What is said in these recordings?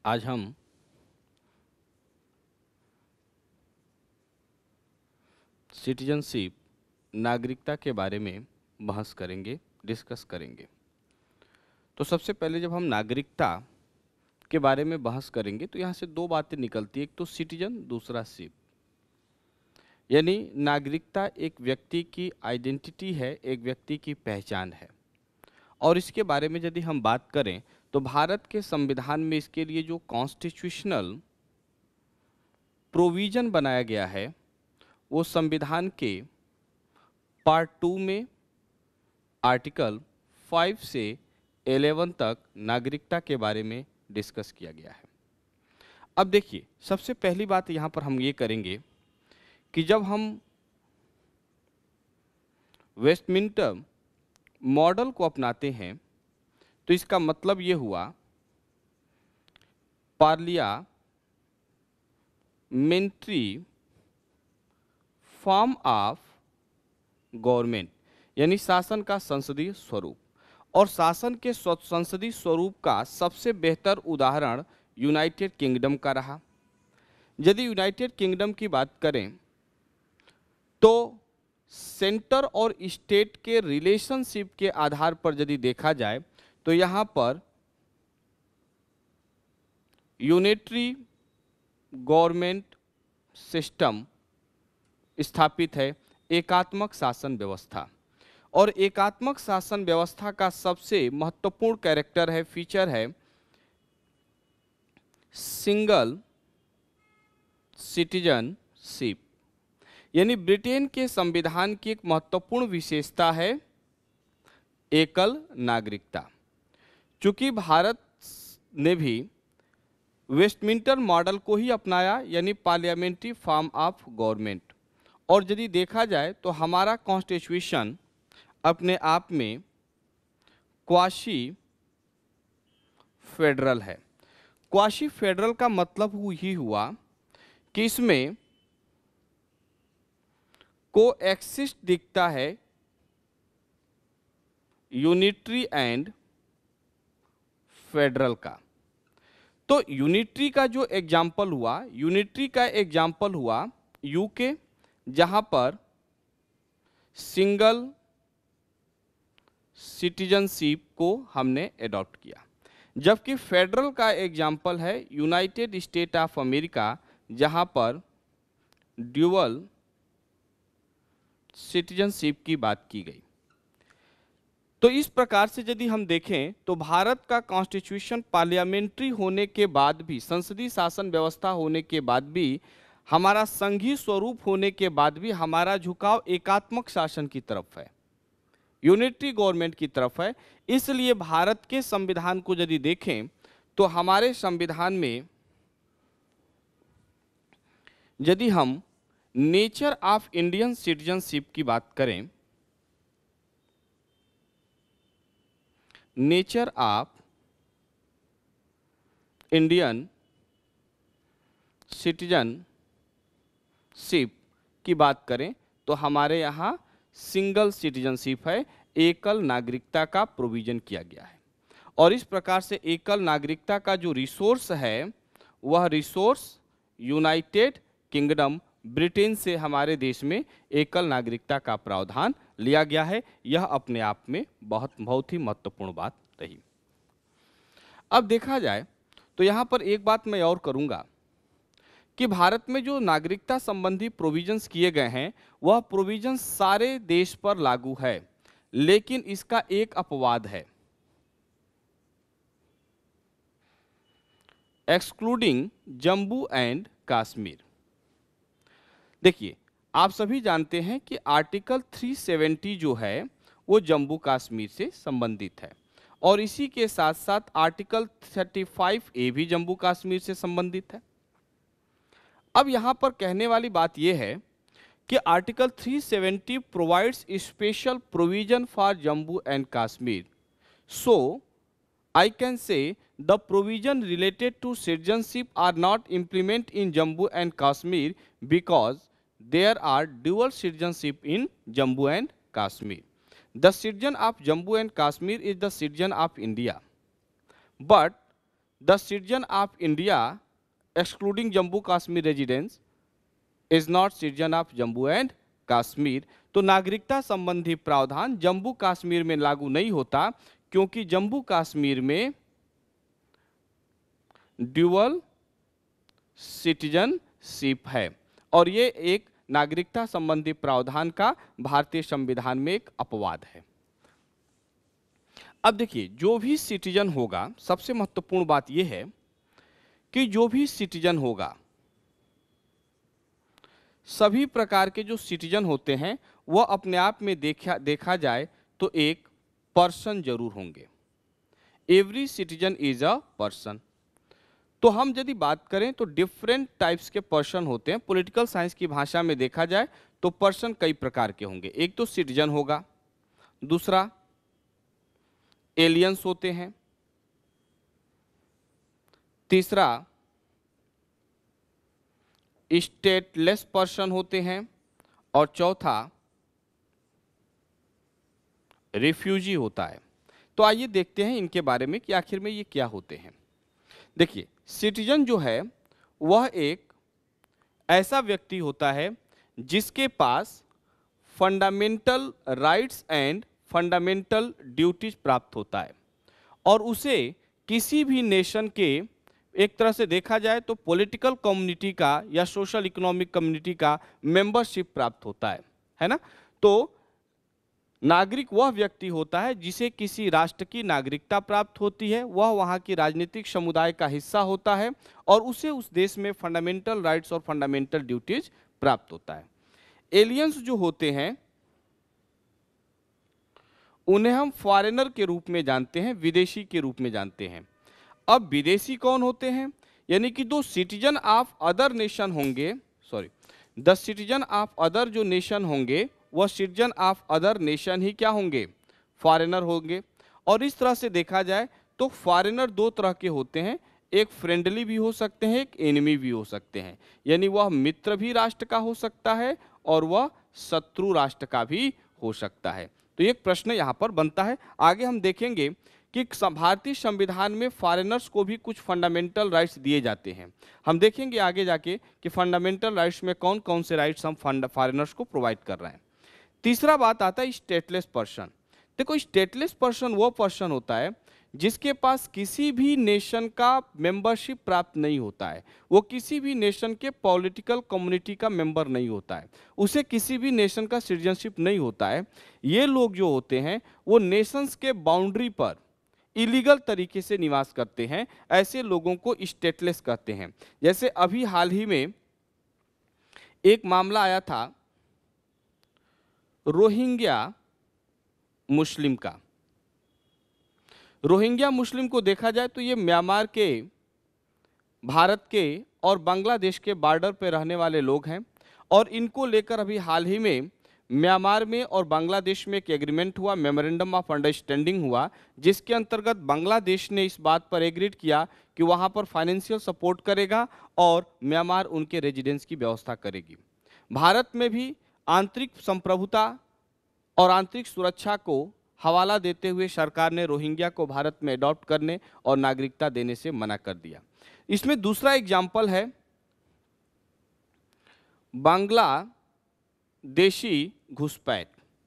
आज हम सिटीजनशिप नागरिकता के बारे में बहस करेंगे, डिस्कस करेंगे। तो सबसे पहले जब हम नागरिकता के बारे में बहस करेंगे तो यहाँ से दो बातें निकलती है, एक तो सिटीजन, दूसरा शिप। यानी नागरिकता एक व्यक्ति की आइडेंटिटी है, एक व्यक्ति की पहचान है। और इसके बारे में यदि हम बात करें तो भारत के संविधान में इसके लिए जो कॉन्स्टिट्यूशनल प्रोविजन बनाया गया है वो संविधान के पार्ट 2 में आर्टिकल 5 से 11 तक नागरिकता के बारे में डिस्कस किया गया है। अब देखिए, सबसे पहली बात यहाँ पर हम ये करेंगे कि जब हम वेस्टमिंस्टर मॉडल को अपनाते हैं तो इसका मतलब ये हुआ पार्लियामेंट्री फॉर्म ऑफ गवर्नमेंट, यानी शासन का संसदीय स्वरूप। और शासन के संसदीय स्वरूप का सबसे बेहतर उदाहरण यूनाइटेड किंगडम का रहा। यदि यूनाइटेड किंगडम की बात करें तो सेंटर और स्टेट के रिलेशनशिप के आधार पर यदि देखा जाए तो यहाँ पर यूनिटरी गवर्नमेंट सिस्टम स्थापित है, एकात्मक शासन व्यवस्था। और एकात्मक शासन व्यवस्था का सबसे महत्वपूर्ण कैरेक्टर है, फीचर है सिंगल सिटीजनशिप। यानी ब्रिटेन के संविधान की एक महत्वपूर्ण विशेषता है एकल नागरिकता। चूंकि भारत ने भी वेस्टमिंस्टर मॉडल को ही अपनाया, यानी पार्लियामेंट्री फॉर्म ऑफ गवर्नमेंट। और यदि देखा जाए तो हमारा कॉन्स्टिट्यूशन अपने आप में क्वासी फेडरल है। क्वासी फेडरल का मतलब ही हुआ कि इसमें कोएक्सिस्ट दिखता है यूनिटरी एंड फेडरल का। तो यूनिटरी का जो एग्जाम्पल हुआ, यूनिटरी का एग्जाम्पल हुआ यूके, जहां पर सिंगल सिटीजनशिप को हमने एडॉप्ट किया। जबकि फेडरल का एग्जाम्पल है यूनाइटेड स्टेट ऑफ अमेरिका, जहां पर ड्यूअल सिटीजनशिप की बात की गई। तो इस प्रकार से यदि हम देखें तो भारत का कॉन्स्टिट्यूशन पार्लियामेंट्री होने के बाद भी, संसदीय शासन व्यवस्था होने के बाद भी, हमारा संघीय स्वरूप होने के बाद भी हमारा झुकाव एकात्मक शासन की तरफ है, यूनिटरी गवर्नमेंट की तरफ है। इसलिए भारत के संविधान को यदि देखें तो हमारे संविधान में यदि हम नेचर ऑफ इंडियन सिटीजनशिप की बात करें, नेचर ऑफ इंडियन सिटीजनशिप की बात करें तो हमारे यहाँ सिंगल सिटीजनशिप है, एकल नागरिकता का प्रोविजन किया गया है। और इस प्रकार से एकल नागरिकता का जो रिसोर्स है वह रिसोर्स यूनाइटेड किंगडम ब्रिटेन से हमारे देश में एकल नागरिकता का प्रावधान लिया गया है। यह अपने आप में बहुत ही महत्वपूर्ण बात रही। अब देखा जाए तो यहाँ पर एक बात मैं और करूँगा कि भारत में जो नागरिकता संबंधी प्रोविजंस किए गए हैं वह प्रोविजंस सारे देश पर लागू है, लेकिन इसका एक अपवाद है, एक्सक्लूडिंग जम्मू एंड कश्मीर। देखिए, आप सभी जानते हैं कि आर्टिकल 370 जो है वो जम्मू कश्मीर से संबंधित है, और इसी के साथ साथ आर्टिकल 35A भी जम्मू कश्मीर से संबंधित है। अब यहाँ पर कहने वाली बात यह है कि article 370 provides special provision for Jammu and Kashmir. So I can say the provision related to citizenship are not implemented in Jammu and Kashmir because there are dual citizenship in Jammu and Kashmir. The citizen of Jammu and Kashmir is the citizen of India, but the citizen of India excluding Jammu Kashmir residence is not citizen of Jammu and Kashmir. तो नागरिकता संबंधी प्रावधान जम्मू कश्मीर में लागू नहीं होता, क्योंकि जम्मू कश्मीर में ड्यूअल सिटीजनशिप है और ये एक नागरिकता संबंधी प्रावधान का भारतीय संविधान में एक अपवाद है। अब देखिए, जो भी सिटीजन होगा, सबसे महत्वपूर्ण बात यह है कि जो भी सिटीजन होगा, सभी प्रकार के जो सिटीजन होते हैं वह अपने आप में देखा जाए तो एक पर्सन जरूर होंगे। Every citizen is a person. तो हम यदि बात करें तो डिफरेंट टाइप्स के पर्सन होते हैं। पॉलिटिकल साइंस की भाषा में देखा जाए तो पर्सन कई प्रकार के होंगे। एक तो सिटीजन होगा, दूसरा एलियंस होते हैं, तीसरा स्टेटलेस पर्सन होते हैं और चौथा रिफ्यूजी होता है। तो आइए देखते हैं इनके बारे में कि आखिर में ये क्या होते हैं। देखिए, सिटीजन जो है वह एक ऐसा व्यक्ति होता है जिसके पास fundamental rights and fundamental duties प्राप्त होता है और उसे किसी भी नेशन के, एक तरह से देखा जाए तो पॉलिटिकल कम्युनिटी का या सोशल इकोनॉमिक कम्युनिटी का मेंबरशिप प्राप्त होता है ना। तो नागरिक वह व्यक्ति होता है जिसे किसी राष्ट्र की नागरिकता प्राप्त होती है, वह वहाँ की राजनीतिक समुदाय का हिस्सा होता है और उसे उस देश में फंडामेंटल राइट्स और फंडामेंटल ड्यूटीज प्राप्त होता है। एलियंस जो होते हैं उन्हें हम फॉरेनर के रूप में जानते हैं, विदेशी के रूप में जानते हैं। अब विदेशी कौन होते हैं? यानी कि दो सिटीजन ऑफ अदर नेशन होंगे, द सिटीजन ऑफ अदर जो नेशन होंगे वह सिटीजन ऑफ अदर नेशन ही क्या होंगे? फॉरेनर होंगे। और इस तरह से देखा जाए तो फॉरेनर दो तरह के होते हैं, एक फ्रेंडली भी हो सकते हैं, एक एनिमी भी हो सकते हैं। यानी वह मित्र भी राष्ट्र का हो सकता है और वह शत्रु राष्ट्र का भी हो सकता है। तो एक प्रश्न यहाँ पर बनता है। आगे हम देखेंगे कि भारतीय संविधान में फॉरेनर्स को भी कुछ फंडामेंटल राइट्स दिए जाते हैं। हम देखेंगे आगे जाके कि फंडामेंटल राइट्स में कौन कौन से राइट्स हम फॉरेनर्स को प्रोवाइड कर रहे हैं। तीसरा बात आता है स्टेटलेस पर्सन। देखो, स्टेटलेस पर्सन वो पर्सन होता है जिसके पास किसी भी नेशन का मेंबरशिप प्राप्त नहीं होता है, वो किसी भी नेशन के पॉलिटिकल कम्युनिटी का मेंबर नहीं होता है, उसे किसी भी नेशन का सिटीजनशिप नहीं होता है। ये लोग जो होते हैं वो नेशंस के बाउंड्री पर इलीगल तरीके से निवास करते हैं, ऐसे लोगों को स्टेटलेस कहते हैं। जैसे अभी हाल ही में एक मामला आया था रोहिंग्या मुस्लिम का। रोहिंग्या मुस्लिम को देखा जाए तो ये म्यांमार के, भारत के और बांग्लादेश के बॉर्डर पर रहने वाले लोग हैं और इनको लेकर अभी हाल ही में म्यांमार में और बांग्लादेश में एक एग्रीमेंट हुआ, मेमोरेंडम ऑफ अंडरस्टैंडिंग हुआ, जिसके अंतर्गत बांग्लादेश ने इस बात पर एग्रीड किया कि वहाँ पर फाइनेंशियल सपोर्ट करेगा और म्यांमार उनके रेजिडेंस की व्यवस्था करेगी। भारत में भी आंतरिक संप्रभुता और आंतरिक सुरक्षा को हवाला देते हुए सरकार ने रोहिंग्या को भारत में अडॉप्ट करने और नागरिकता देने से मना कर दिया। इसमें दूसरा एग्जाम्पल है बांग्लादेशी घुसपैठ,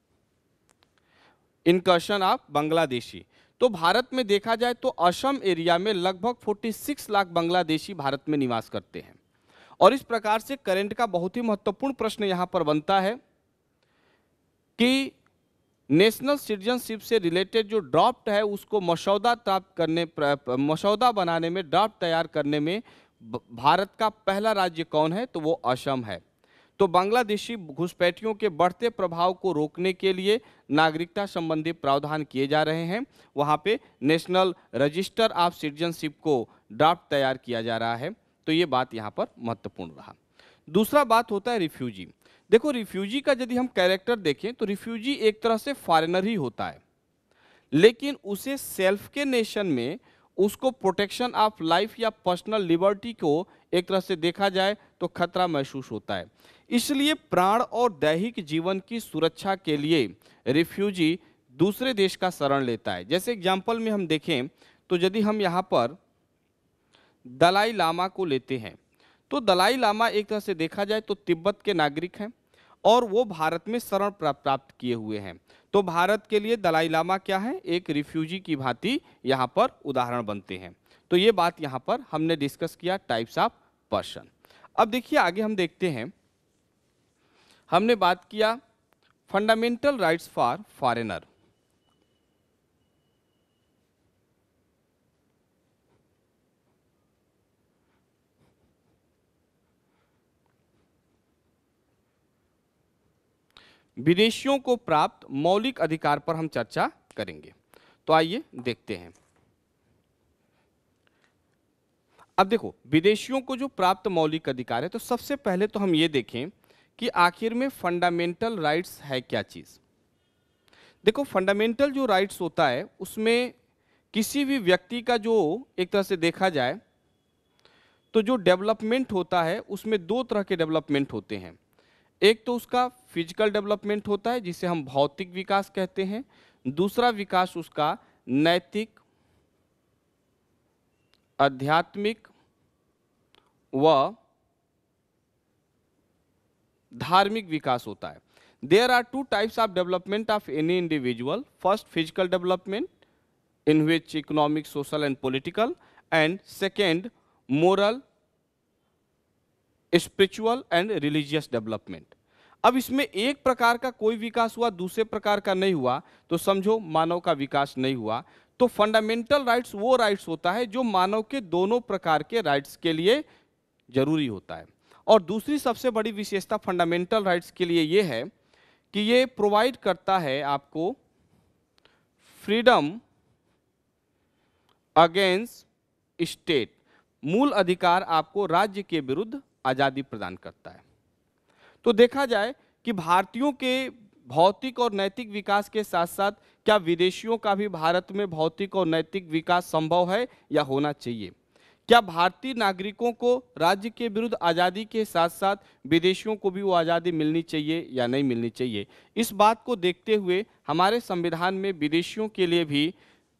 इनकर्शन ऑफ बांग्लादेशी। तो भारत में देखा जाए तो असम एरिया में लगभग 46 लाख बांग्लादेशी भारत में निवास करते हैं। और इस प्रकार से करंट का बहुत ही महत्वपूर्ण प्रश्न यहां पर बनता है कि नेशनल सिटीजनशिप से रिलेटेड जो ड्राफ्ट है उसको मसौदा बनाने में, ड्राफ्ट तैयार करने में भारत का पहला राज्य कौन है? तो वो असम है। तो बांग्लादेशी घुसपैठियों के बढ़ते प्रभाव को रोकने के लिए नागरिकता संबंधी प्रावधान किए जा रहे हैं। वहाँ पे नेशनल रजिस्टर ऑफ सिटीजनशिप को ड्राफ्ट तैयार किया जा रहा है। तो ये बात यहाँ पर महत्वपूर्ण रहा। दूसरा बात होता है रिफ्यूजी। देखो, रिफ्यूजी का यदि हम कैरेक्टर देखें तो रिफ्यूजी एक तरह से फॉरेनर ही होता है, लेकिन उसे सेल्फ के नेशन में उसको प्रोटेक्शन ऑफ लाइफ या पर्सनल लिबर्टी को एक तरह से देखा जाए तो खतरा महसूस होता है। इसलिए प्राण और दैहिक जीवन की सुरक्षा के लिए रिफ्यूजी दूसरे देश का शरण लेता है। जैसे एग्जाम्पल में हम देखें तो यदि हम यहाँ पर दलाई लामा को लेते हैं तो दलाई लामा एक तरह से देखा जाए तो तिब्बत के नागरिक हैं और वो भारत में शरण प्राप्त किए हुए हैं। तो भारत के लिए दलाई लामा क्या है, एक रिफ्यूजी की भांति यहाँ पर उदाहरण बनते हैं। तो ये बात यहाँ पर हमने डिस्कस किया टाइप्स ऑफ पर्सन। अब देखिए आगे हम देखते हैं, हमने बात किया फंडामेंटल राइट्स फॉर फॉरेनर। विदेशियों को प्राप्त मौलिक अधिकार पर हम चर्चा करेंगे। तो आइए देखते हैं। अब देखो विदेशियों को जो प्राप्त मौलिक अधिकार है, तो सबसे पहले तो हम ये देखें कि आखिर में फंडामेंटल राइट्स है क्या चीज। देखो फंडामेंटल जो राइट्स होता है उसमें किसी भी व्यक्ति का जो एक तरह से देखा जाए तो जो डेवलपमेंट होता है उसमें दो तरह के डेवलपमेंट होते हैं। एक तो उसका फिजिकल डेवलपमेंट होता है जिसे हम भौतिक विकास कहते हैं, दूसरा विकास उसका नैतिक, आध्यात्मिक व धार्मिक विकास होता है। There are two types of development of any individual. First physical development in which economic, social and political, and second moral, spiritual and religious development. अब इसमें एक प्रकार का कोई विकास हुआ दूसरे प्रकार का नहीं हुआ तो समझो मानव का विकास नहीं हुआ। तो फंडामेंटल राइट्स वो राइट्स होता है जो मानव के दोनों प्रकार के राइट्स के लिए जरूरी होता है। और दूसरी सबसे बड़ी विशेषता फंडामेंटल राइट्स के लिए ये है कि ये प्रोवाइड करता है आपको फ्रीडम अगेंस्ट स्टेट। मूल अधिकार आपको राज्य के विरुद्ध आजादी प्रदान करता है। तो देखा जाए कि भारतीयों के भौतिक और नैतिक विकास के साथ साथ क्या विदेशियों का भी भारत में भौतिक और नैतिक विकास संभव है या होना चाहिए? क्या भारतीय नागरिकों को राज्य के विरुद्ध आज़ादी के साथ साथ विदेशियों को भी वो आज़ादी मिलनी चाहिए या नहीं मिलनी चाहिए? इस बात को देखते हुए हमारे संविधान में विदेशियों के लिए भी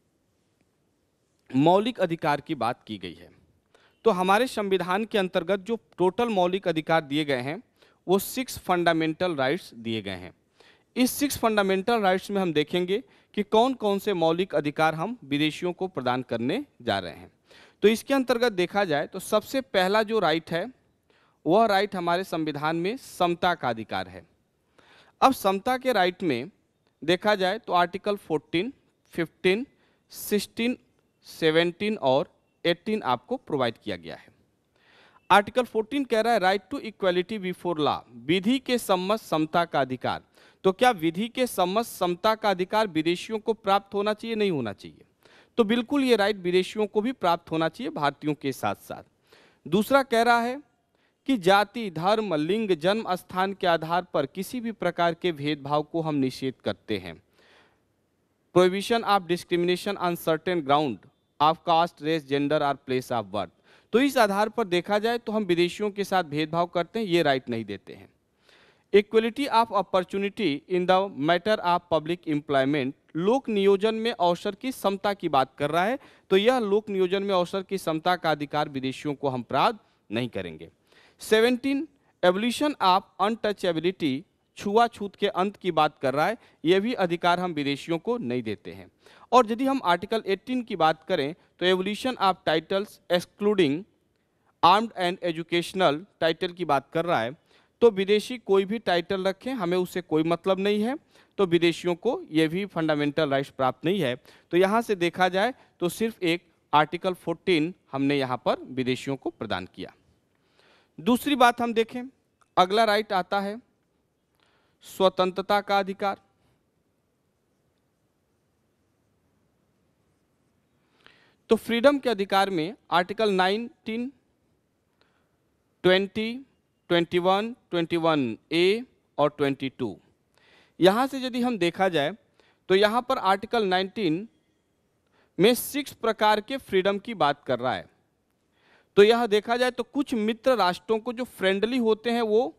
मौलिक अधिकार की बात की गई है। तो हमारे संविधान के अंतर्गत जो टोटल मौलिक अधिकार दिए गए हैं वो 6 फंडामेंटल राइट्स दिए गए हैं। इस 6 फंडामेंटल राइट्स में हम देखेंगे कि कौन कौन से मौलिक अधिकार हम विदेशियों को प्रदान करने जा रहे हैं। तो इसके अंतर्गत देखा जाए तो सबसे पहला जो राइट है वह राइट हमारे संविधान में समता का अधिकार है। अब समता के राइट में देखा जाए तो आर्टिकल 14, 15, 16, 17 और 18 आपको प्रोवाइड किया गया है। आर्टिकल 14 कह रहा है right to equality before law, विधि के सम्मत समता का अधिकार। तो क्या विधि के सम्मत समता का अधिकार विदेशियों को प्राप्त होना चाहिए, नहीं होना चाहिए? तो बिल्कुल ये राइट विदेशियों को भी प्राप्त होना चाहिए भारतीयों के साथ साथ। दूसरा कह रहा है कि जाति, धर्म, लिंग, जन्म स्थान के आधार पर किसी भी प्रकार के भेदभाव को हम निषेध करते हैं। Prohibition of discrimination on certain ground of caste, race, gender और प्लेस ऑफ बर्थ। तो इस आधार पर देखा जाए तो हम विदेशियों के साथ भेदभाव करते हैं, ये राइट नहीं देते हैं। Equality of opportunity in the matter of public employment, लोक नियोजन में अवसर की समता की बात कर रहा है। तो यह लोक नियोजन में अवसर की समता का अधिकार विदेशियों को हम प्राप्त नहीं करेंगे। 17 एवोल्यूशन ऑफ अनटचेबिलिटी, छुआछूत के अंत की बात कर रहा है, यह भी अधिकार हम विदेशियों को नहीं देते हैं। और यदि हम आर्टिकल 18 की बात करें तो evolution of titles excluding armed and educational title की बात कर रहा है। तो विदेशी कोई भी टाइटल रखें हमें उससे कोई मतलब नहीं है, तो विदेशियों को ये भी फंडामेंटल राइट्स प्राप्त नहीं है। तो यहाँ से देखा जाए तो सिर्फ एक आर्टिकल 14 हमने यहाँ पर विदेशियों को प्रदान किया। दूसरी बात हम देखें, अगला राइट आता है स्वतंत्रता का अधिकार। तो फ्रीडम के अधिकार में आर्टिकल 19, 20, 21, 21A और 22, यहाँ से यदि हम देखा जाए तो यहाँ पर आर्टिकल 19 में 6 प्रकार के फ्रीडम की बात कर रहा है। तो यह देखा जाए तो कुछ मित्र राष्ट्रों को जो फ्रेंडली होते हैं वो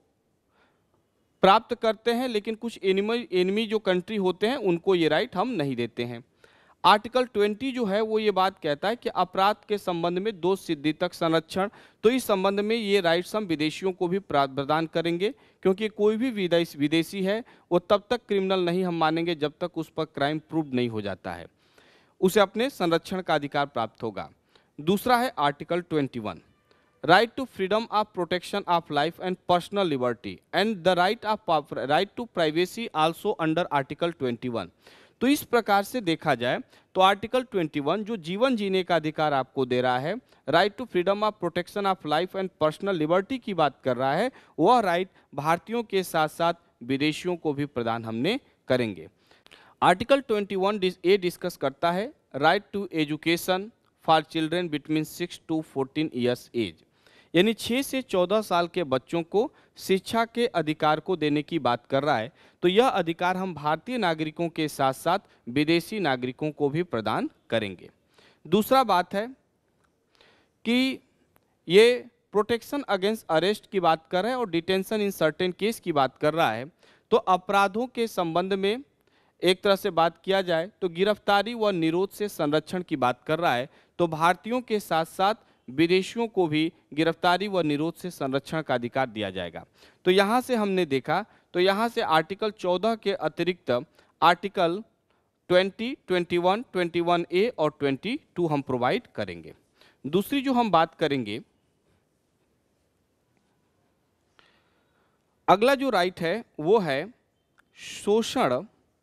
प्राप्त करते हैं, लेकिन कुछ एनिमी जो कंट्री होते हैं उनको ये राइट हम नहीं देते हैं। आर्टिकल 20 जो है वो ये बात कहता है कि अपराध के संबंध में दोष सिद्धि तक संरक्षण। तो इस संबंध में ये राइट्स हम विदेशियों को भी प्रदान करेंगे, क्योंकि कोई भी विदेशी है वो तब तक क्रिमिनल नहीं हम मानेंगे जब तक उस पर क्राइम प्रूव नहीं हो जाता है, उसे अपने संरक्षण का अधिकार प्राप्त होगा। दूसरा है article 21, right to freedom of protection of life and personal liberty and the right to privacy also under article 21। तो इस प्रकार से देखा जाए तो आर्टिकल 21 जो जीवन जीने का अधिकार आपको दे रहा है, right to freedom of protection of life and personal liberty की बात कर रहा है, वह राइट भारतीयों के साथ साथ विदेशियों को भी प्रदान हमने करेंगे। आर्टिकल 21 ए डिस्कस करता है right to education for children between 6 two 14 years age, यानी 6 से 14 साल के बच्चों को शिक्षा के अधिकार को देने की बात कर रहा है। तो यह अधिकार हम भारतीय नागरिकों के साथ साथ विदेशी नागरिकों को भी प्रदान करेंगे। दूसरा बात है कि ये प्रोटेक्शन अगेंस्ट अरेस्ट की बात कर रहा है और डिटेंशन इन सर्टेन केस की बात कर रहा है। तो अपराधों के संबंध में एक तरह से बात किया जाए तो गिरफ्तारी व निरोध से संरक्षण की बात कर रहा है। तो भारतीयों के साथ साथ विदेशियों को भी गिरफ्तारी व निरोध से संरक्षण का अधिकार दिया जाएगा। तो यहाँ से हमने देखा, तो यहाँ से आर्टिकल 14 के अतिरिक्त आर्टिकल 20, 21, 21A और 22 हम प्रोवाइड करेंगे। दूसरी जो हम बात करेंगे, अगला जो राइट है वो है शोषण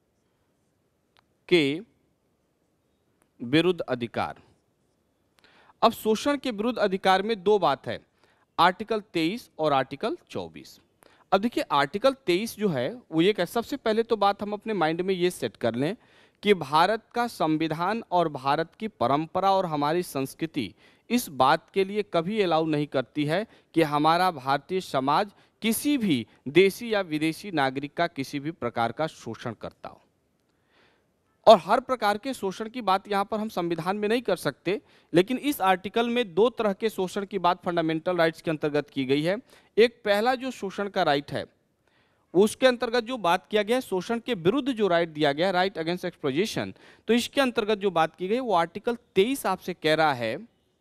के विरुद्ध अधिकार। अब शोषण के विरुद्ध अधिकार में दो बात है, आर्टिकल 23 और आर्टिकल 24। अब देखिए आर्टिकल 23 जो है वो ये कह, सबसे पहले तो बात हम अपने माइंड में ये सेट कर लें कि भारत का संविधान और भारत की परंपरा और हमारी संस्कृति इस बात के लिए कभी अलाउ नहीं करती है कि हमारा भारतीय समाज किसी भी देशी या विदेशी नागरिक का किसी भी प्रकार का शोषण करता हो। और हर प्रकार के शोषण की बात यहाँ पर हम संविधान में नहीं कर सकते, लेकिन इस आर्टिकल में दो तरह के शोषण की बात फंडामेंटल राइट्स के अंतर्गत की गई है। एक पहला जो शोषण का राइट है उसके अंतर्गत जो बात किया गया है, शोषण के विरुद्ध जो राइट दिया गया है, राइट अगेंस्ट एक्सप्लॉयटेशन, तो इसके अंतर्गत जो बात की गई वो आर्टिकल 23 आपसे कह रहा है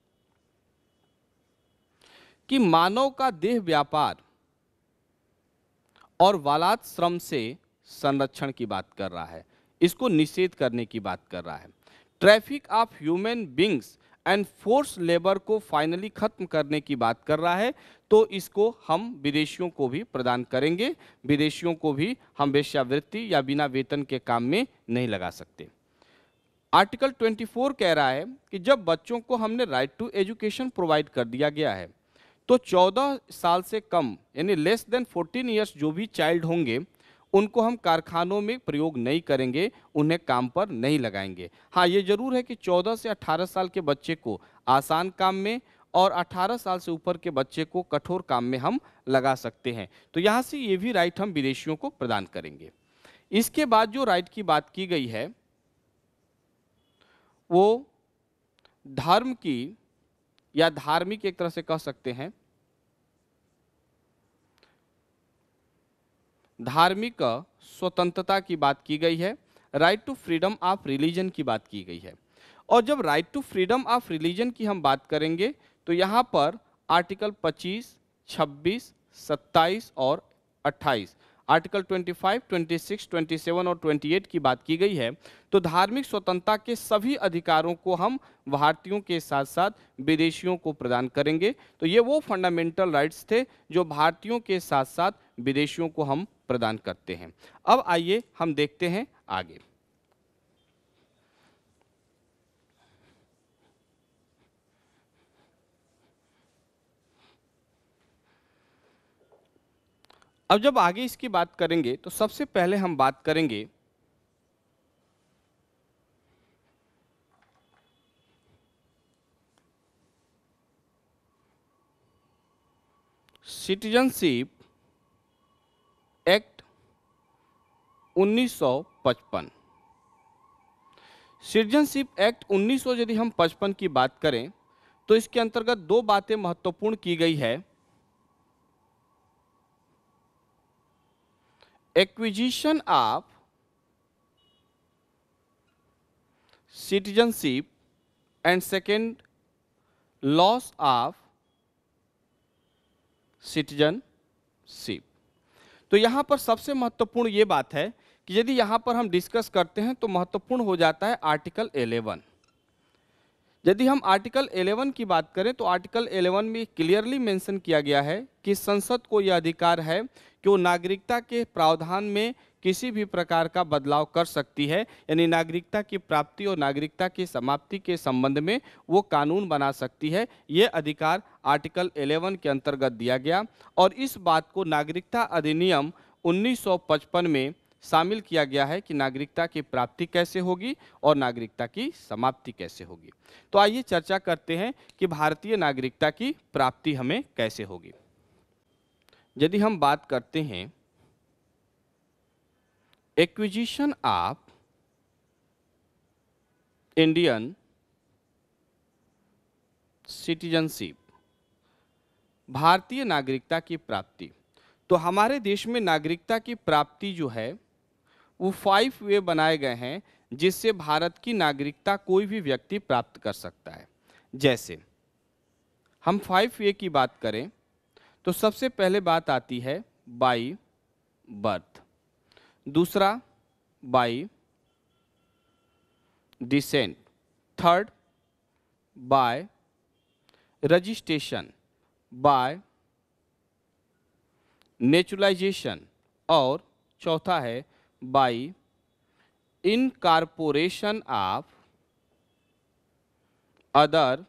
कि मानव का देह व्यापार और बालात श्रम से संरक्षण की बात कर रहा है, इसको निषेध करने की बात कर रहा है। Traffic of human beings and force labour को फाइनली खत्म करने की बात कर रहा है। तो इसको हम विदेशियों को भी प्रदान करेंगे, विदेशियों को भी हम वेश्यावृत्ति या बिना वेतन के काम में नहीं लगा सकते। आर्टिकल 24 कह रहा है कि जब बच्चों को हमने राइट टू एजुकेशन प्रोवाइड कर दिया गया है तो 14 साल से कम यानी लेस देन 14 ईयर्स जो भी चाइल्ड होंगे उनको हम कारखानों में प्रयोग नहीं करेंगे, उन्हें काम पर नहीं लगाएंगे। हाँ, ये जरूर है कि 14 से 18 साल के बच्चे को आसान काम में और 18 साल से ऊपर के बच्चे को कठोर काम में हम लगा सकते हैं। तो यहाँ से ये भी राइट हम विदेशियों को प्रदान करेंगे। इसके बाद जो राइट की बात की गई है वो धर्म की या धार्मिक एक तरह से कह सकते हैं धार्मिक स्वतंत्रता की बात की गई है, right to freedom of religion की बात की गई है। और जब right to freedom of religion की हम बात करेंगे तो यहाँ पर आर्टिकल 25, 26, 27 और 28, आर्टिकल 25, 26, 27 और 28 की बात की गई है। तो धार्मिक स्वतंत्रता के सभी अधिकारों को हम भारतीयों के साथ साथ विदेशियों को प्रदान करेंगे। तो ये वो फंडामेंटल राइट्स थे जो भारतीयों के साथ साथ विदेशियों को हम प्रदान करते हैं। अब आइए हम देखते हैं आगे। अब जब आगे इसकी बात करेंगे तो सबसे पहले हम बात करेंगे सिटीजनशिप एक्ट 1955। सिटीजनशिप एक्ट 1900 यदि हम 55 की बात करें तो इसके अंतर्गत दो बातें महत्वपूर्ण की गई है। Acquisition of citizenship and second loss of citizenship. तो यहां पर सबसे महत्वपूर्ण ये बात है कि यदि यहां पर हम डिस्कस करते हैं तो महत्वपूर्ण हो जाता है आर्टिकल 11। यदि हम आर्टिकल 11 की बात करें तो आर्टिकल 11 में क्लियरली मेंशन किया गया है कि संसद को यह अधिकार है कि वो नागरिकता के प्रावधान में किसी भी प्रकार का बदलाव कर सकती है, यानी नागरिकता की प्राप्ति और नागरिकता की समाप्ति के संबंध में वो कानून बना सकती है। ये अधिकार आर्टिकल 11 के अंतर्गत दिया गया और इस बात को नागरिकता अधिनियम 1955 में शामिल किया गया है कि नागरिकता की प्राप्ति कैसे होगी और नागरिकता की समाप्ति कैसे होगी। तो आइए चर्चा करते हैं कि भारतीय नागरिकता की प्राप्ति हमें कैसे होगी। यदि हम बात करते हैं एक्विजिशन ऑफ इंडियन सिटीजनशिप, भारतीय नागरिकता की प्राप्ति, तो हमारे देश में नागरिकता की प्राप्ति जो है वो 5 वे बनाए गए हैं जिससे भारत की नागरिकता कोई भी व्यक्ति प्राप्त कर सकता है। जैसे हम 5 वे की बात करें तो सबसे पहले बात आती है बाई बर्थ, दूसरा by descent, third by registration, by naturalization और चौथा है by incorporation of other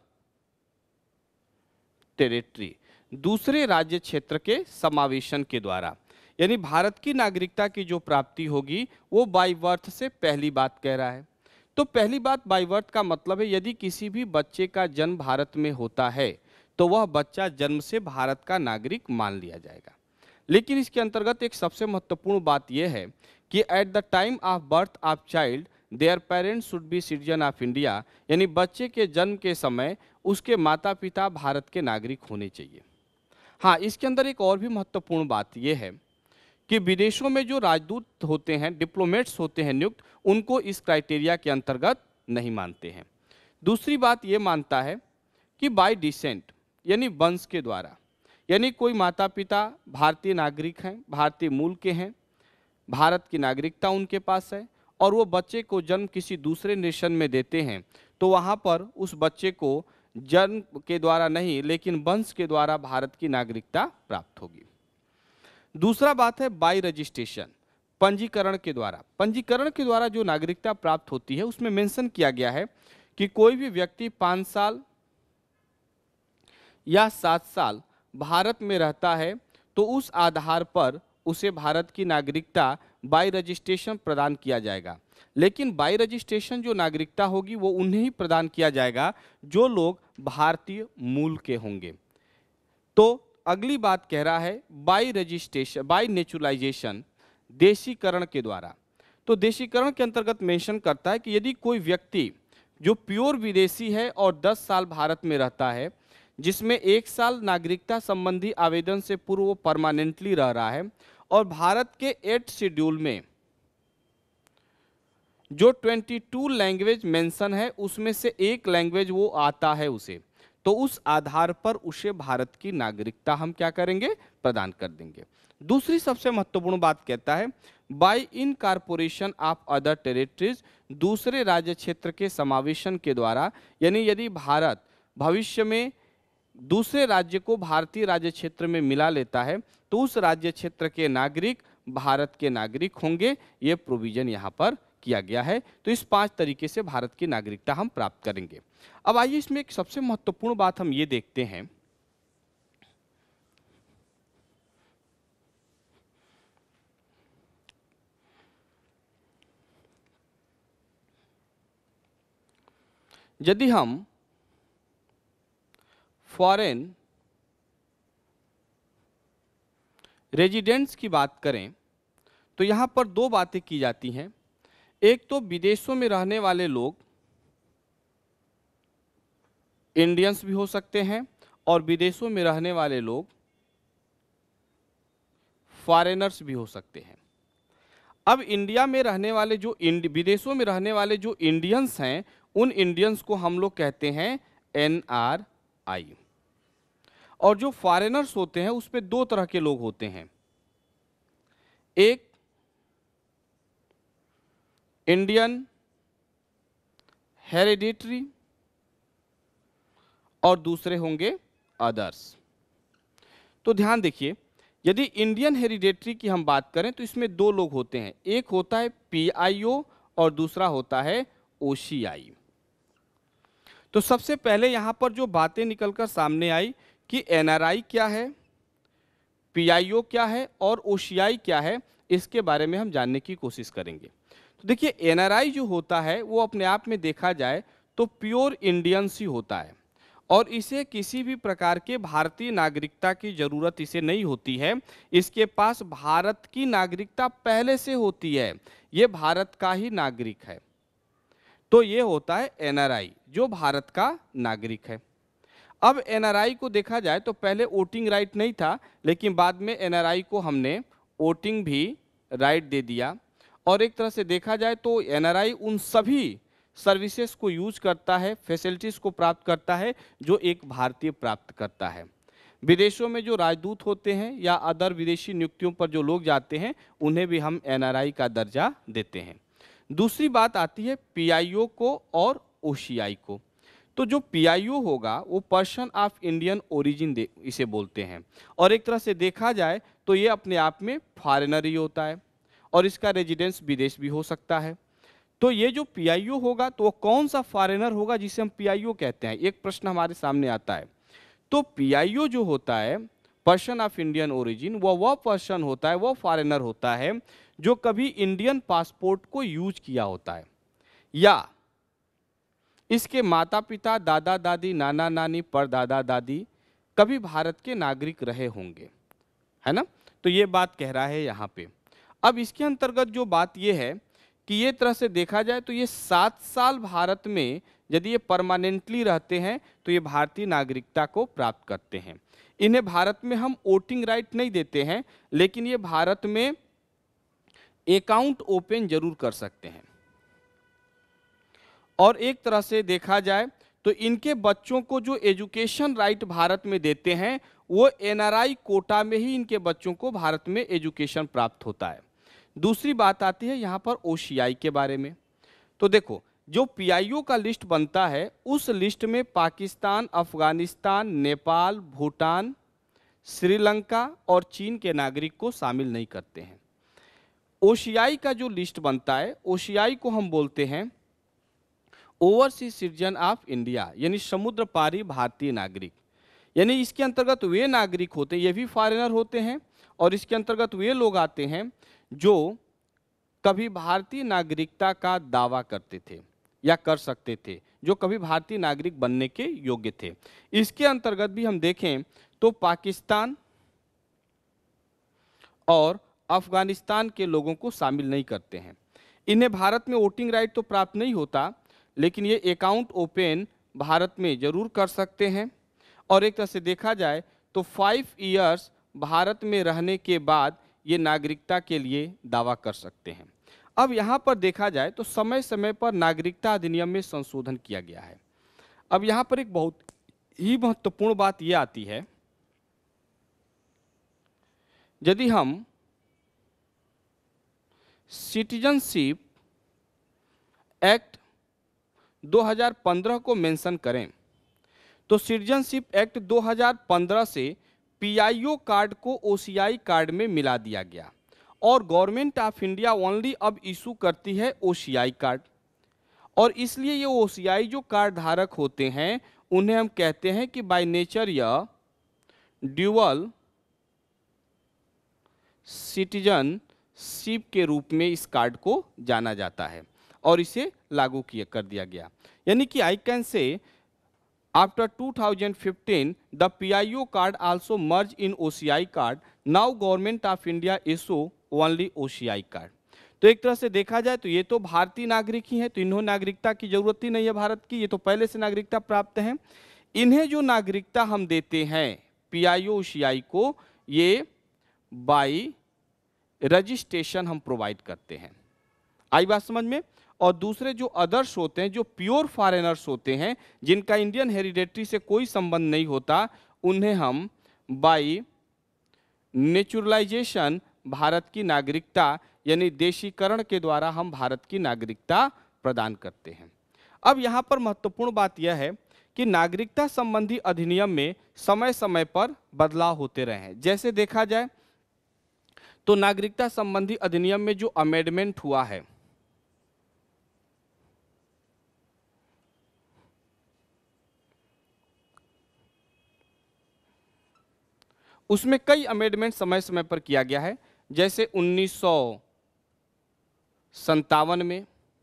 territory, दूसरे राज्य क्षेत्र के समावेशन के द्वारा। यानी भारत की नागरिकता की जो प्राप्ति होगी वो बाय बर्थ से पहली बात कह रहा है। तो पहली बात बाय बर्थ का मतलब है यदि किसी भी बच्चे का जन्म भारत में होता है तो वह बच्चा जन्म से भारत का नागरिक मान लिया जाएगा। लेकिन इसके अंतर्गत एक सबसे महत्वपूर्ण बात यह है कि at the time of birth of child their parents should be citizen of India, यानी बच्चे के जन्म के समय उसके माता पिता भारत के नागरिक होने चाहिए। हाँ, इसके अंदर एक और भी महत्वपूर्ण बात यह है कि विदेशों में जो राजदूत होते हैं, डिप्लोमेट्स होते हैं नियुक्त, उनको इस क्राइटेरिया के अंतर्गत नहीं मानते हैं। दूसरी बात ये मानता है कि बाय डिसेंट यानी वंश के द्वारा, यानी कोई माता पिता भारतीय नागरिक हैं, भारतीय मूल के हैं, भारत की नागरिकता उनके पास है और वो बच्चे को जन्म किसी दूसरे नेशन में देते हैं तो वहाँ पर उस बच्चे को जन्म के द्वारा नहीं लेकिन वंश के द्वारा भारत की नागरिकता प्राप्त होगी। दूसरा बात है बाय रजिस्ट्रेशन, पंजीकरण के द्वारा। पंजीकरण के द्वारा जो नागरिकता प्राप्त होती है उसमें मेंशन किया गया है कि कोई भी व्यक्ति 5 साल या 7 साल भारत में रहता है तो उस आधार पर उसे भारत की नागरिकता बाय रजिस्ट्रेशन प्रदान किया जाएगा। लेकिन बाय रजिस्ट्रेशन जो नागरिकता होगी वो उन्हें ही प्रदान किया जाएगा जो लोग भारतीय मूल के होंगे। तो अगली बात कह रहा है बाय रजिस्ट्रेशन, बाय नेचुरलाइजेशन, देशीकरण के द्वारा। तो देशीकरण के अंतर्गत मेंशन करता है कि यदि कोई व्यक्ति जो प्योर विदेशी है और 10 साल भारत में रहता है, जिसमें 1 साल नागरिकता संबंधी आवेदन से पूर्व वो परमानेंटली रह रहा है और भारत के 8 शेड्यूल में जो 22 लैंग्वेज मेंशन है उसमें से एक लैंग्वेज वो आता है उसे, तो उस आधार पर उसे भारत की नागरिकता हम क्या करेंगे, प्रदान कर देंगे। दूसरी सबसे महत्वपूर्ण बात कहता है by incorporation of other territories, दूसरे राज्य क्षेत्र के समावेशन के द्वारा। यानी यदि भारत भविष्य में दूसरे राज्य को भारतीय राज्य क्षेत्र में मिला लेता है तो उस राज्य क्षेत्र के नागरिक भारत के नागरिक होंगे। ये प्रोविजन यहाँ पर किया गया है। तो इस 5 तरीके से भारत की नागरिकता हम प्राप्त करेंगे। अब आइए इसमें एक सबसे महत्वपूर्ण बात हम ये देखते हैं यदि हम फॉरेन रेजिडेंट्स की बात करें तो यहाँ पर 2 बातें की जाती हैं। एक तो विदेशों में रहने वाले लोग इंडियंस भी हो सकते हैं और विदेशों में रहने वाले लोग फॉरेनर्स भी हो सकते हैं। अब इंडिया में रहने वाले जो विदेशों में रहने वाले जो इंडियंस हैं, उन इंडियंस को हम लोग कहते हैं NRI। और जो फॉरेनर्स होते हैं उसमें दो तरह के लोग होते हैं, एक इंडियन हेरिडिटरी और दूसरे होंगे अदर्स। तो ध्यान देखिए, यदि इंडियन हेरिडेटरी की हम बात करें तो इसमें दो लोग होते हैं, एक होता है PIO और दूसरा होता है OCI। तो सबसे पहले यहां पर जो बातें निकलकर सामने आई कि NRI क्या है, PIO क्या है और OCI क्या है, इसके बारे में हम जानने की कोशिश करेंगे। तो देखिए, NRI जो होता है वो अपने आप में देखा जाए तो प्योर इंडियंस ही होता है और इसे किसी भी प्रकार के भारतीय नागरिकता की जरूरत इसे नहीं होती है। इसके पास भारत की नागरिकता पहले से होती है, ये भारत का ही नागरिक है। तो ये होता है NRI जो भारत का नागरिक है। अब NRI को देखा जाए तो पहले वोटिंग राइट नहीं था, लेकिन बाद में NRI को हमने वोटिंग भी राइट दे दिया। और एक तरह से देखा जाए तो NRI उन सभी सर्विसेज को यूज करता है, फैसिलिटीज को प्राप्त करता है जो एक भारतीय प्राप्त करता है। विदेशों में जो राजदूत होते हैं या अदर विदेशी नियुक्तियों पर जो लोग जाते हैं उन्हें भी हम NRI का दर्जा देते हैं। दूसरी बात आती है PIO को और OCI को। तो जो PIO होगा वो पर्सन ऑफ इंडियन ओरिजिन इसे बोलते हैं और एक तरह से देखा जाए तो ये अपने आप में फॉरेनर ही होता है और इसका रेजिडेंस विदेश भी हो सकता है। तो ये जो PIO होगा तो वो कौन सा फॉरेनर होगा जिसे हम PIO कहते हैं, एक प्रश्न हमारे सामने आता है। तो PIO जो होता है पर्सन ऑफ इंडियन ओरिजिन, वह पर्सन होता है, वो फॉरेनर होता है जो कभी इंडियन पासपोर्ट को यूज किया होता है या इसके माता पिता, दादा दादी, नाना नानी, परदादा दादी कभी भारत के नागरिक रहे होंगे, है ना। तो ये बात कह रहा है यहाँ पे। अब इसके अंतर्गत जो बात ये है कि ये तरह से देखा जाए तो ये 7 साल भारत में यदि ये परमानेंटली रहते हैं तो ये भारतीय नागरिकता को प्राप्त करते हैं। इन्हें भारत में हम वोटिंग राइट नहीं देते हैं, लेकिन ये भारत में अकाउंट ओपन जरूर कर सकते हैं। और एक तरह से देखा जाए तो इनके बच्चों को जो एजुकेशन राइट भारत में देते हैं वो NRI कोटा में ही इनके बच्चों को भारत में एजुकेशन प्राप्त होता है। दूसरी बात आती है यहाँ पर OCI के बारे में। तो देखो, जो PIO का लिस्ट बनता है उस लिस्ट में पाकिस्तान, अफगानिस्तान, नेपाल, भूटान, श्रीलंका और चीन के नागरिक को शामिल नहीं करते हैं। OCI का जो लिस्ट बनता है, OCI को हम बोलते हैं ओवरसीज सिटीजन ऑफ इंडिया, यानी समुद्र पारी भारतीय नागरिक। यानी इसके अंतर्गत वे नागरिक होते हैं, ये भी फॉरेनर होते हैं, और इसके अंतर्गत वे लोग आते हैं जो कभी भारतीय नागरिकता का दावा करते थे या कर सकते थे, जो कभी भारतीय नागरिक बनने के योग्य थे। इसके अंतर्गत भी हम देखें तो पाकिस्तान और अफगानिस्तान के लोगों को शामिल नहीं करते हैं। इन्हें भारत में वोटिंग राइट तो प्राप्त नहीं होता, लेकिन ये अकाउंट ओपन भारत में जरूर कर सकते हैं। और एक तरह से देखा जाए तो 5 इयर्स भारत में रहने के बाद ये नागरिकता के लिए दावा कर सकते हैं। अब यहाँ पर देखा जाए तो समय समय पर नागरिकता अधिनियम में संशोधन किया गया है। अब यहाँ पर एक बहुत ही महत्वपूर्ण बात ये आती है, यदि हम सिटीजनशिप एक्ट 2015 को मेंशन करें तो सिटीजनशिप एक्ट 2015 से PIO कार्ड को OCI कार्ड में मिला दिया गया और गवर्नमेंट ऑफ इंडिया ओनली अब इशू करती है OCI कार्ड। और इसलिए ये OCI जो कार्ड धारक होते हैं उन्हें हम कहते हैं कि बाय नेचर या ड्यूअल सिटीजनशिप के रूप में इस कार्ड को जाना जाता है और इसे लागू कर दिया गया। यानी कि I can say after 2015 the PIO card also merge in OCI card, now government of India issue only OCI card. तो एक तरह से देखा जाए तो ये तो भारतीय नागरिक ही हैं, तो इन्हों नागरिकता की जरूरत ही नहीं है भारत की, ये तो पहले से नागरिकता प्राप्त है। इन्हें जो नागरिकता हम देते हैं PIO OCI को, ये बाई रजिस्ट्रेशन हम प्रोवाइड करते हैं। आई बात समझ में? और दूसरे जो अदर्स होते हैं, जो प्योर फॉरेनर्स होते हैं, जिनका इंडियन हेरिडेटरी से कोई संबंध नहीं होता, उन्हें हम बाई नेचुरलाइजेशन भारत की नागरिकता यानी देशीकरण के द्वारा हम भारत की नागरिकता प्रदान करते हैं। अब यहाँ पर महत्वपूर्ण बात यह है कि नागरिकता संबंधी अधिनियम में समय समय पर बदलाव होते रहे हैं। जैसे देखा जाए तो नागरिकता संबंधी अधिनियम में जो अमेंडमेंट हुआ है, उसमें कई अमेंडमेंट समय समय पर किया गया है। जैसे 1957 में,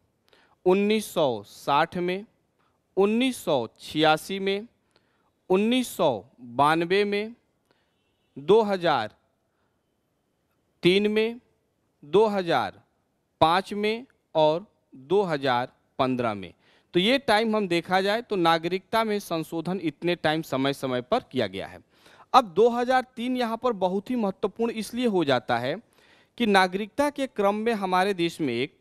1960 में, 1986 में, 1992 में, 2003 में, 2005 में और 2015 में। तो ये टाइम हम देखा जाए तो नागरिकता में संशोधन इतने टाइम समय समय पर किया गया है। अब 2003 यहाँ पर बहुत ही महत्वपूर्ण इसलिए हो जाता है कि नागरिकता के क्रम में हमारे देश में एक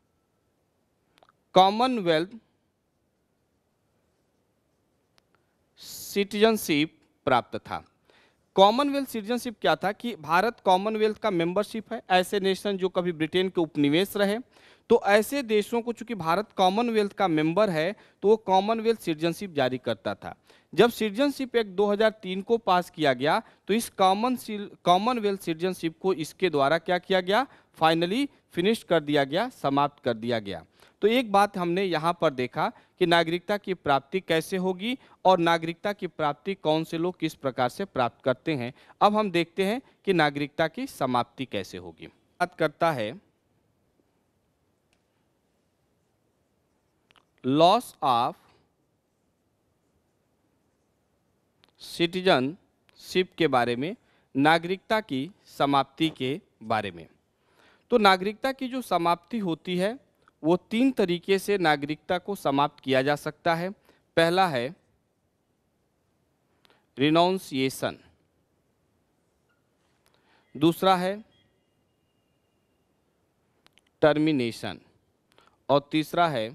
कॉमनवेल्थ सिटीजनशिप प्राप्त था। कॉमनवेल्थ सिटीजनशिप क्या था कि भारत कॉमनवेल्थ का मेंबरशिप है। ऐसे नेशन जो कभी ब्रिटेन के उपनिवेश रहे, तो ऐसे देशों को, चूंकि भारत कॉमनवेल्थ का मेंबर है, तो वो कॉमनवेल्थ सिटीजनशिप जारी करता था। जब सिटीजनशिप एक्ट 2003 को पास किया गया तो इस कॉमनवेल्थ सिटीजनशिप को इसके द्वारा क्या किया गया, फाइनली फिनिश कर दिया गया, समाप्त कर दिया गया। तो एक बात हमने यहाँ पर देखा कि नागरिकता की प्राप्ति कैसे होगी और नागरिकता की प्राप्ति कौन से लोग किस प्रकार से प्राप्त करते हैं। अब हम देखते हैं कि नागरिकता की समाप्ति कैसे होगी। बात करता है लॉस ऑफ सिटीजनशिप के बारे में, नागरिकता की समाप्ति के बारे में। तो नागरिकता की जो समाप्ति होती है वो 3 तरीके से नागरिकता को समाप्त किया जा सकता है। पहला है रिनाउंसिएशन, दूसरा है टर्मिनेशन और तीसरा है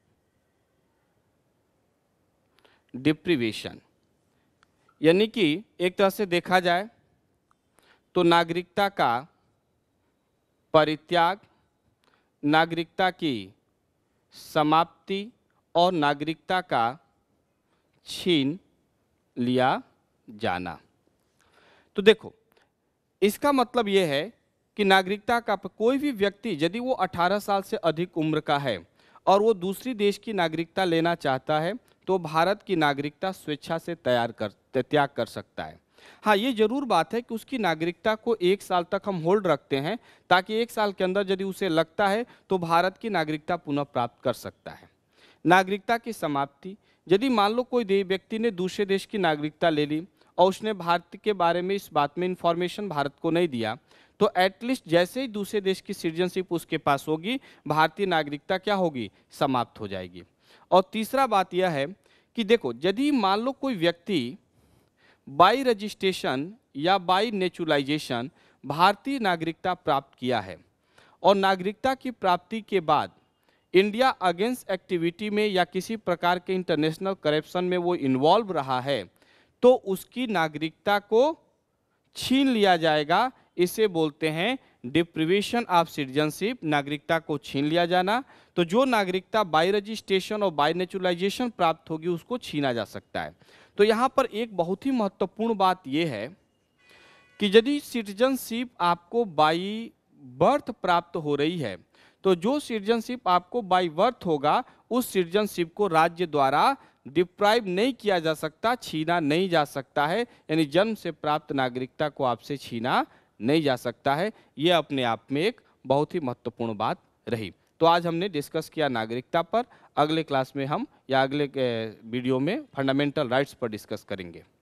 डिप्रीवेशन। यानी कि एक तरह से देखा जाए तो नागरिकता का परित्याग, नागरिकता की समाप्ति और नागरिकता का छीन लिया जाना। तो देखो, इसका मतलब यह है कि नागरिकता का कोई भी व्यक्ति यदि वो 18 साल से अधिक उम्र का है और वो दूसरी देश की नागरिकता लेना चाहता है तो भारत की नागरिकता स्वेच्छा से त्याग कर सकता है। हाँ, ये जरूर बात है कि उसकी नागरिकता को 1 साल तक हम होल्ड रखते हैं ताकि 1 साल के अंदर यदि उसे लगता है तो भारत की नागरिकता पुनः प्राप्त कर सकता है। नागरिकता की समाप्ति, यदि मान लो कोई व्यक्ति ने दूसरे देश की नागरिकता ले ली और उसने भारत के बारे में इस बात में इंफॉर्मेशन भारत को नहीं दिया, तो एटलीस्ट जैसे ही दूसरे देश की सिटीजनशिप उसके पास होगी, भारतीय नागरिकता क्या होगी, समाप्त हो जाएगी। और तीसरा बात यह है कि देखो, यदि मान लो कोई व्यक्ति बाई रजिस्ट्रेशन या बाई नेचुरलाइजेशन भारतीय नागरिकता प्राप्त किया है और नागरिकता की प्राप्ति के बाद इंडिया अगेंस्ट एक्टिविटी में या किसी प्रकार के इंटरनेशनल करप्शन में वो इन्वॉल्व रहा है, तो उसकी नागरिकता को छीन लिया जाएगा। इसे बोलते हैं डिप्रीवेशन ऑफ सिटीजनशिप, नागरिकता को छीन लिया जाना। तो जो नागरिकता बाई रजिस्ट्रेशन और बाई नेचुरलाइजेशन प्राप्त होगी उसको छीना जा सकता है। तो यहाँ पर एक बहुत ही महत्वपूर्ण बात यह है कि यदि सिटीजनशिप आपको बाई बर्थ प्राप्त हो रही है तो जो सिटीजनशिप आपको बाई बर्थ होगा उस सिटीजनशिप को राज्य द्वारा डिप्राइव नहीं किया जा सकता, छीना नहीं जा सकता है। यानी जन्म से प्राप्त नागरिकता को आपसे छीना नहीं जा सकता है। यह अपने आप में एक बहुत ही महत्वपूर्ण बात रही। तो आज हमने डिस्कस किया नागरिकता पर। अगले क्लास में हम या अगले वीडियो में फंडामेंटल राइट्स पर डिस्कस करेंगे।